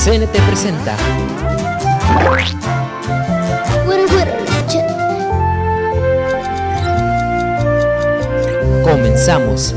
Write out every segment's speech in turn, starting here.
CNT presenta Comenzamos.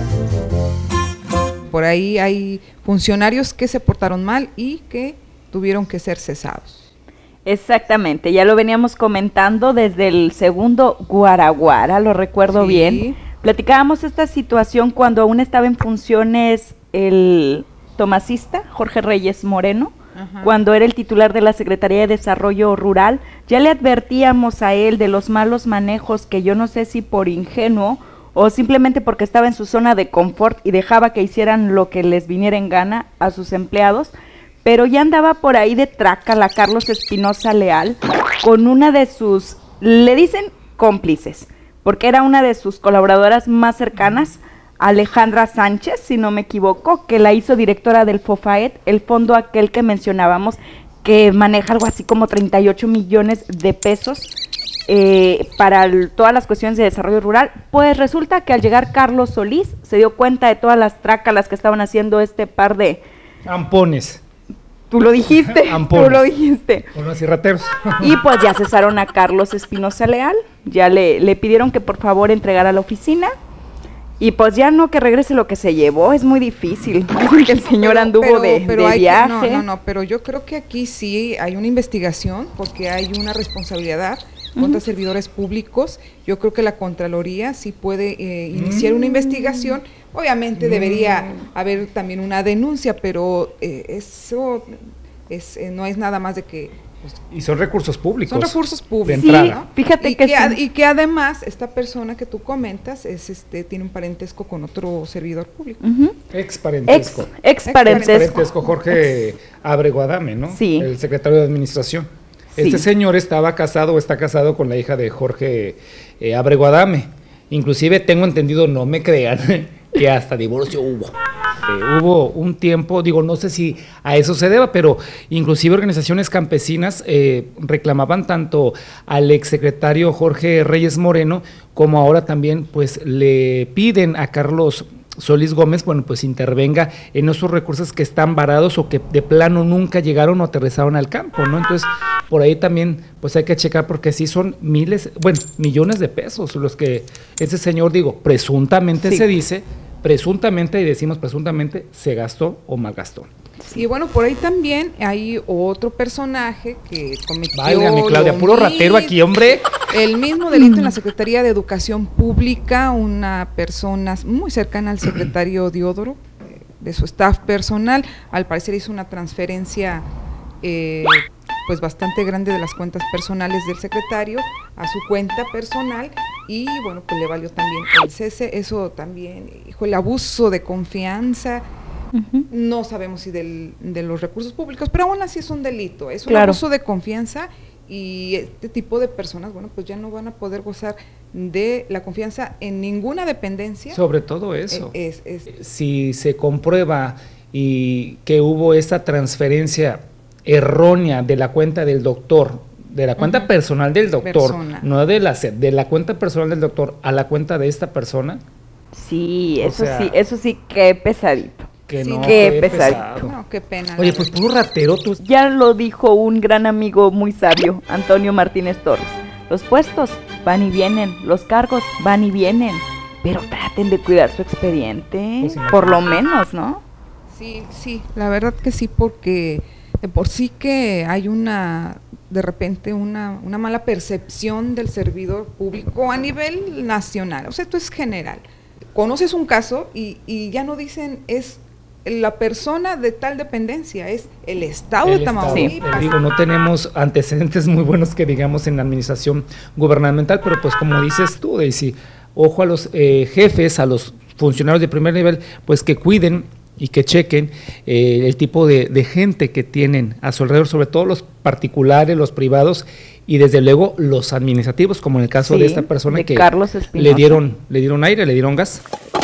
Por ahí hay funcionarios que se portaron mal y que tuvieron que ser cesados. Exactamente, ya lo veníamos comentando desde el segundo Guaraguara, lo recuerdo Sí. bien. Platicábamos esta situación cuando aún estaba en funciones el tomasista Jorge Reyes Moreno, Ajá. cuando era el titular de la Secretaría de Desarrollo Rural. Ya le advertíamos a él de los malos manejos que yo no sé si por ingenuo o simplemente porque estaba en su zona de confort y dejaba que hicieran lo que les viniera en gana a sus empleados, pero ya andaba por ahí de trácala Carlos Espinosa Leal con una de sus, le dicen cómplices, porque era una de sus colaboradoras más cercanas, Alejandra Sánchez, si no me equivoco, que la hizo directora del FOFAET, el fondo aquel que mencionábamos, que maneja algo así como 38 millones de pesos para todas las cuestiones de desarrollo rural. Pues resulta que al llegar Carlos Solís se dio cuenta de todas las trácalas que estaban haciendo este par de... Ampones. Tú lo dijiste, Ampones. tú lo dijiste. Unos y rateros. Y pues ya cesaron a Carlos Espinosa Leal, ya le pidieron que por favor entregara a la oficina. Y pues ya no que regrese lo que se llevó, es muy difícil. Dicen que el señor anduvo de hay viaje. No, pero yo creo que aquí sí hay una investigación porque hay una responsabilidad contra servidores públicos. Yo creo que la Contraloría sí puede iniciar una investigación. Obviamente debería haber también una denuncia, pero eso no es nada más de que... Y son recursos públicos. Son recursos de públicos. entrada. ¿no? Fíjate y que que, sí. y que además esta persona que tú comentas tiene un parentesco con otro servidor público. Ujú. Ex parentesco. Ex parentesco. Parentesco Jorge Abreguadame, ¿no? Sí. El secretario de Administración. Sí. Este señor estaba casado o está casado con la hija de Jorge Abreguadame. Inclusive tengo entendido, no me crean, que hasta divorcio hubo. Hubo un tiempo, digo, no sé si a eso se deba, pero inclusive organizaciones campesinas reclamaban tanto al exsecretario Jorge Reyes Moreno como ahora también pues le piden a Carlos Solís Gómez, bueno, pues intervenga en esos recursos que están varados o que de plano nunca llegaron o aterrizaron al campo, ¿no? Entonces, por ahí también pues hay que checar porque sí son millones de pesos los que ese señor, digo, presuntamente Sí. se dice, presuntamente, y decimos presuntamente, se gastó o malgastó. Y bueno, por ahí también hay otro personaje que cometió Válgame, Claudia, lo puro ratero aquí, hombre. el mismo delito en la Secretaría de Educación Pública, una persona muy cercana al secretario Diodoro, de su staff personal, al parecer hizo una transferencia pues bastante grande de las cuentas personales del secretario a su cuenta personal y bueno, pues le valió también el cese. Eso también, el abuso de confianza. Ujú. No sabemos si de los recursos públicos, pero aún así es un delito, es un Claro. abuso de confianza y este tipo de personas, bueno, pues ya no van a poder gozar de la confianza en ninguna dependencia. Sobre todo eso. Es- Si se comprueba y que hubo esa transferencia errónea de la cuenta del doctor, de la cuenta Ujú. personal del doctor, Persona. no de la cuenta personal del doctor a la cuenta de esta persona, Sí, O eso sea, sí, eso sí, qué pesadito. que Sí, no, qué pesadito. no, qué pena. Oye, la pues verdad. puro ratero tú. Ya lo dijo un gran amigo muy sabio, Antonio Martínez Torres. Los puestos van y vienen, los cargos van y vienen, pero traten de cuidar su expediente, Pues, por lo menos, ¿no? Sí, la verdad que sí, porque de por sí que hay de repente una mala percepción del servidor público a nivel nacional, o sea, esto es general. Conoces un caso y ya no dicen es la persona de tal dependencia, es el Estado de Tamaulipas. Digo, no tenemos antecedentes muy buenos que digamos en la administración gubernamental, pero pues como dices tú, Daisy, ojo a los jefes, a los funcionarios de primer nivel, pues que cuiden y que chequen el tipo de gente que tienen a su alrededor, sobre todo los particulares, los privados y desde luego los administrativos, como en el caso Sí, de esta persona de que Carlos Espinosa. le dieron aire, le dieron gas.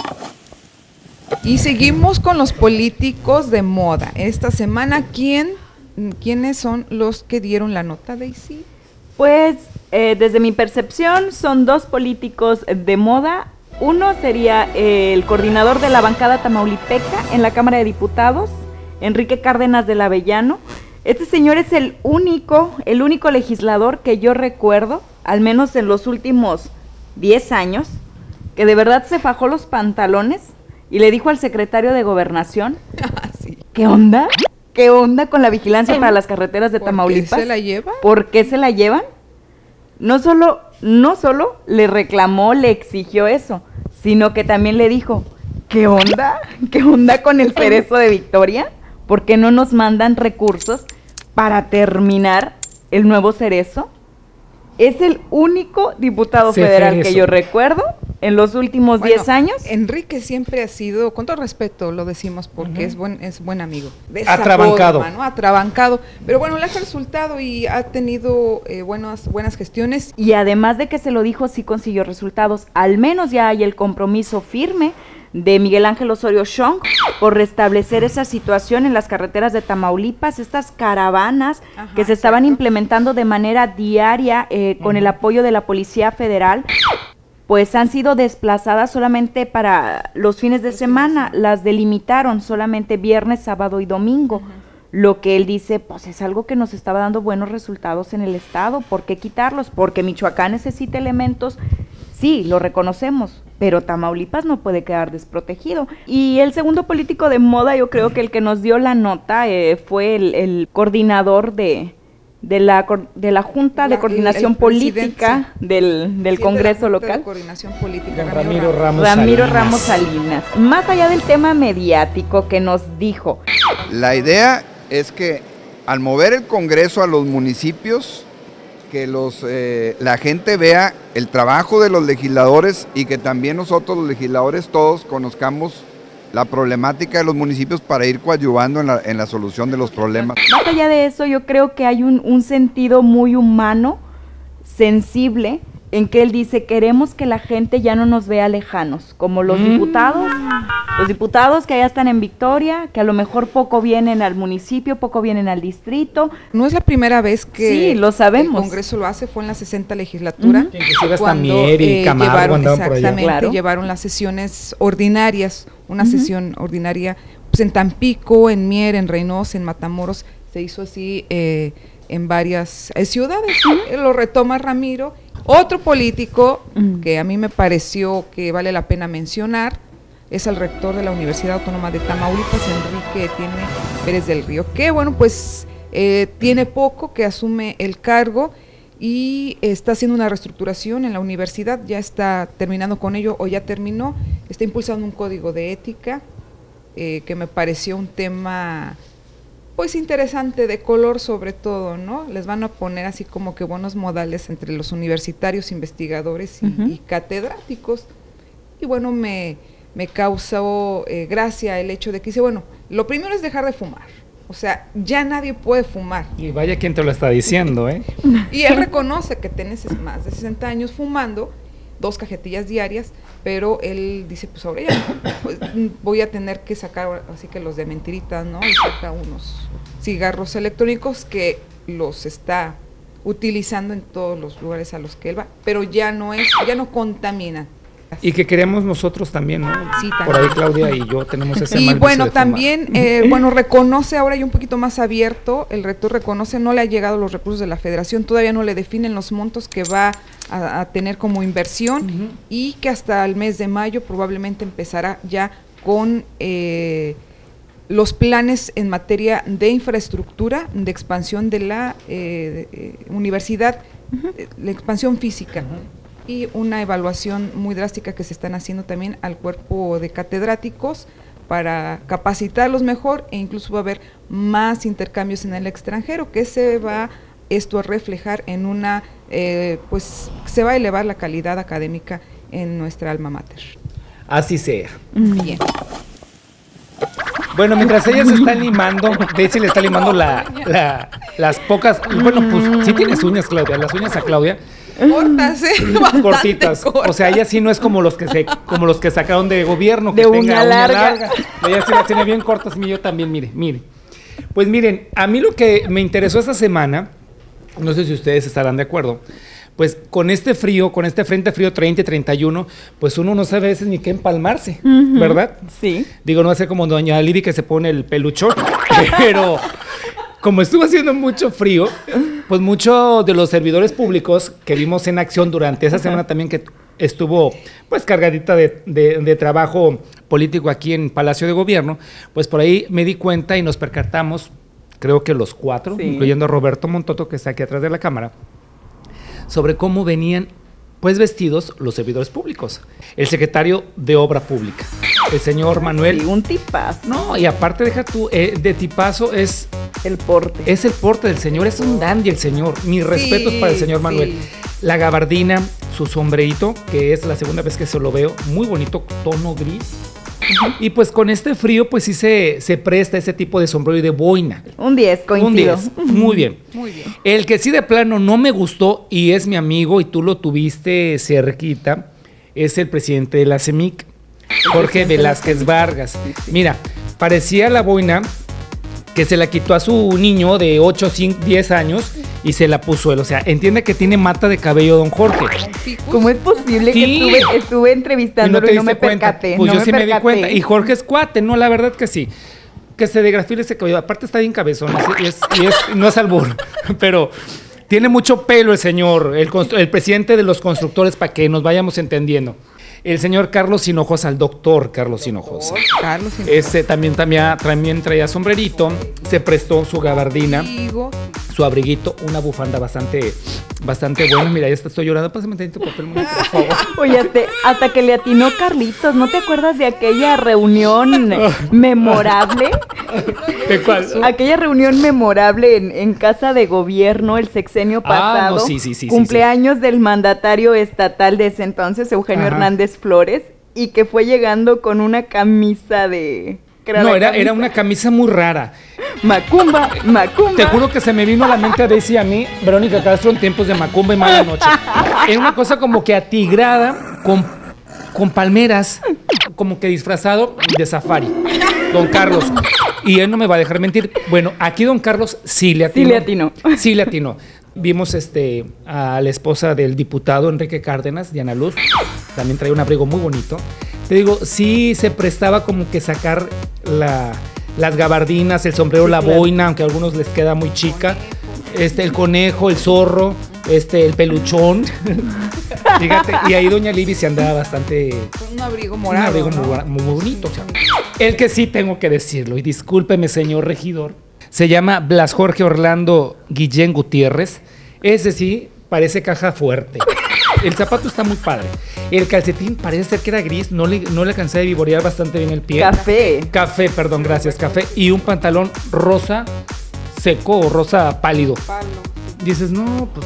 Y seguimos con los políticos de moda. Esta semana, ¿quiénes son los que dieron la nota, Daisy? Pues desde mi percepción son dos políticos de moda. Uno sería el coordinador de la bancada tamaulipeca en la Cámara de Diputados, Enrique Cárdenas del Avellano, Este señor es el único legislador que yo recuerdo, al menos en los últimos 10 años, que de verdad se fajó los pantalones y le dijo al secretario de Gobernación, Sí. ¿qué onda? ¿Qué onda con la vigilancia para las carreteras de Tamaulipas? ¿Por qué se la lleva? ¿Por qué se la llevan? No solo le reclamó, le exigió eso, sino que también le dijo, ¿qué onda? ¿Qué onda con el Cerezo de Victoria? ¿Por qué no nos mandan recursos para terminar el nuevo Cerezo? Es el único diputado federal que yo recuerdo en los últimos 10 años. Enrique siempre ha sido, con todo respeto lo decimos porque es buen amigo. Atrabancado. ¿No? Atrabancado. Pero bueno, le ha resultado y ha tenido buenas gestiones. Y además de que se lo dijo, sí consiguió resultados. Al menos ya hay el compromiso firme de Miguel Ángel Osorio Chong por restablecer esa situación en las carreteras de Tamaulipas, estas caravanas que se estaban implementando de manera diaria con el apoyo de la Policía Federal, pues han sido desplazadas solamente para los fines de semana, las delimitaron solamente viernes, sábado y domingo. Lo que él dice, pues es algo que nos estaba dando buenos resultados en el estado, ¿por qué quitarlos? Porque Michoacán necesita elementos, sí, lo reconocemos, pero Tamaulipas no puede quedar desprotegido. Y el segundo político de moda, yo creo que el que nos dio la nota fue el coordinador de la Junta de Coordinación Política del Congreso local. De coordinación política, Ramiro Ramos Salinas. Más allá del tema mediático que nos dijo. La idea es que al mover el Congreso a los municipios, que la gente vea el trabajo de los legisladores y que también nosotros los legisladores todos conozcamos la problemática de los municipios para ir coadyuvando en la solución de los problemas. Más allá de eso, yo creo que hay un sentido muy humano, sensible, en que él dice, queremos que la gente ya no nos vea lejanos, como los diputados que allá están en Victoria, que a lo mejor poco vienen al municipio, poco vienen al distrito. No es la primera vez que sí, lo sabemos. El Congreso lo hace, fue en la 60 legislatura. Inclusive hasta Mier y Camargo andaban por allá. Exactamente, llevaron las sesiones ordinarias, una sesión ordinaria pues en Tampico, en Mier, en Reynosa, en Matamoros, se hizo así en varias ciudades. Lo retoma Ramiro. Otro político que a mí me pareció que vale la pena mencionar es el rector de la Universidad Autónoma de Tamaulipas, Enrique Etienne Pérez del Río, que bueno, pues tiene poco que asume el cargo y está haciendo una reestructuración en la universidad, ya está terminando con ello o ya terminó, está impulsando un código de ética que me pareció un tema pues interesante, de color sobre todo, ¿no? Les van a poner así como que buenos modales entre los universitarios, investigadores y catedráticos. Y bueno, me causó gracia el hecho de que dice, bueno, lo primero es dejar de fumar. O sea, ya nadie puede fumar. Y vaya quien te lo está diciendo, ¿eh? Y él reconoce que tienes más de 60 años fumando, 2 cajetillas diarias, pero él dice, pues ahora ya pues, voy a tener que sacar así que los de mentiritas, ¿no? Y saca unos cigarros electrónicos que los está utilizando en todos los lugares a los que él va, pero ya no contaminan. Y que queremos nosotros también, ¿no? Sí, también. Por ahí Claudia y yo tenemos ese mal Y vicio bueno, de también, reconoce ahora y un poquito más abierto, el rector reconoce, no le ha llegado los recursos de la federación, todavía no le definen los montos que va a tener como inversión y que hasta el mes de mayo probablemente empezará ya con los planes en materia de infraestructura, de expansión de la universidad, la expansión física. Y una evaluación muy drástica que se están haciendo también al cuerpo de catedráticos para capacitarlos mejor e incluso va a haber más intercambios en el extranjero que se va esto a reflejar en una, pues se va a elevar la calidad académica en nuestra alma mater. Así sea. Bien. Bueno, mientras ella se está limando, Daisy le está limando las pocas, bueno, pues sí tienes uñas, Claudia, las uñas a Claudia. Cortas, cortitas. Cortas. O sea, ella sí no es como los que sacaron de gobierno, que de tenga uña larga. Ella sí las tiene bien cortas, y yo también, mire. Pues miren, a mí lo que me interesó esta semana, no sé si ustedes estarán de acuerdo, pues con este frío, con este frente frío 30 y 31, pues uno no sabe a veces ni qué empalmarse, ¿verdad? Sí. Digo, no va a ser como doña Lili que se pone el peluchón, pero como estuvo haciendo mucho frío, pues muchos de los servidores públicos que vimos en acción durante esa semana también que estuvo pues cargadita de trabajo político aquí en Palacio de Gobierno, pues por ahí me di cuenta y nos percatamos, creo que los 4, sí, incluyendo a Roberto Montoto, que está aquí atrás de la cámara, sobre cómo venían pues vestidos los servidores públicos. El secretario de Obra Pública, el señor Manuel. Sí, un tipazo. No, y aparte deja tú, de tipazo es... El porte. Es el porte del señor, es un dandy el señor. Mis respetos para el señor Manuel. Sí. La gabardina, su sombrerito, que es la segunda vez que se lo veo, muy bonito, tono gris. Y pues con este frío, pues sí se presta ese tipo de sombrero y de boina. Un 10, coincido. Un 10, muy bien. Muy bien. El que sí de plano no me gustó, y es mi amigo, y tú lo tuviste cerquita, es el presidente de la CEMIC, Jorge Velázquez Vargas. Mira, parecía la boina que se la quitó a su niño de 8, 5, 10 años y se la puso él. O sea, entiende que tiene mata de cabello don Jorge. ¿Cómo es posible que estuve entrevistándolo y no me percaté? Pues no yo sí me di cuenta. Y Jorge es cuate, no, la verdad que sí. Que se degrafile ese cabello. Aparte está bien cabezón y no es albur, pero tiene mucho pelo el señor, el presidente de los constructores, para que nos vayamos entendiendo. El señor Carlos Hinojosa, el doctor Carlos Hinojosa. Carlos Hinojosa. También traía sombrerito, se prestó su gabardina, su abriguito, una bufanda bastante buena. Mira, ya estoy llorando, pásame tantito papel, por favor. Oye, hasta que le atinó Carlitos, ¿no te acuerdas de aquella reunión memorable? ¿De cuál? Aquella reunión memorable en Casa de Gobierno el sexenio pasado. No, sí. Cumpleaños del mandatario estatal de ese entonces, Eugenio Hernández Flores, y que fue llegando con una camisa de... Era una camisa muy rara. Macumba. Te juro que se me vino a la mente a Daisy y a mí, Verónica Castro, en tiempos de Macumba y Mala Noche. Era una cosa como que atigrada, con palmeras, como que disfrazado de safari. Don Carlos. Y él no me va a dejar mentir. Bueno, aquí don Carlos sí le atinó. Vimos a la esposa del diputado Enrique Cárdenas, Diana Luz, también traía un abrigo muy bonito. Te digo, sí se prestaba como que sacar las gabardinas, el sombrero, la boina, aunque a algunos les queda muy chica, el conejo, el zorro, el peluchón. Fíjate, y ahí doña Libby se andaba bastante... Con un abrigo morado, muy bonito. O sea, el que sí tengo que decirlo, y discúlpeme señor regidor, se llama Blas Jorge Orlando Guillén Gutiérrez. Ese sí parece caja fuerte. El zapato está muy padre. El calcetín parece ser que era gris. No le alcancé a vivorear bastante bien el pie. Café, perdón, gracias, café. Y un pantalón rosa seco o rosa pálido. Dices, no, pues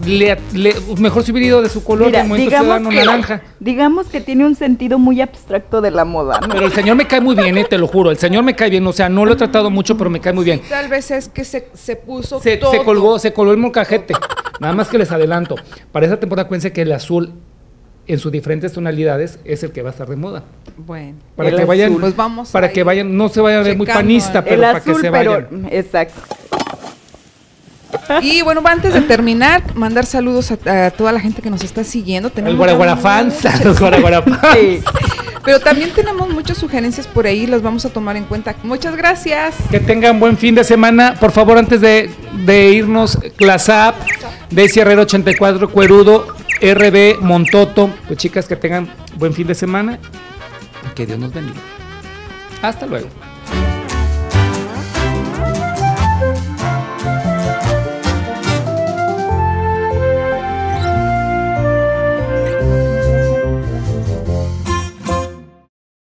mejor se hubiera ido de su color. Mira, de momento ciudadano naranja. Digamos que tiene un sentido muy abstracto de la moda, ¿no? Pero el señor me cae muy bien, te lo juro. El señor me cae bien, o sea, no lo he tratado mucho, pero me cae muy bien. Tal vez es que se puso todo. Se colgó el molcajete. Nada más que les adelanto. Para esa temporada, cuídense que el azul, en sus diferentes tonalidades, es el que va a estar de moda. Bueno. Para que vayan, pues vamos para que vayan, no se vaya a ver muy panista, pero para que se vayan. Exacto. Y bueno, antes de terminar, mandar saludos a toda la gente que nos está siguiendo. El Guaraguarafans, los Guaraguarafans. Sí. Pero también tenemos muchas sugerencias por ahí, las vamos a tomar en cuenta. Muchas gracias. Que tengan buen fin de semana. Por favor, antes de irnos, Clasap, Daisy Herrero 84, Cuerudo, RB, Montoto. Pues chicas, que tengan buen fin de semana. Que Dios nos bendiga. Hasta luego.